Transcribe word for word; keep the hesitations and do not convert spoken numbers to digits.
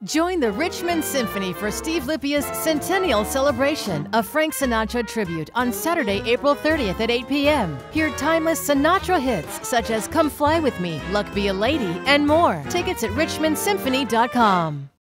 Join the Richmond Symphony for Steve Lippia's centennial celebration, a Frank Sinatra tribute on Saturday, April thirtieth at eight p m Hear timeless Sinatra hits such as Come Fly With Me, Luck Be a Lady, and more. Tickets at richmond symphony dot com.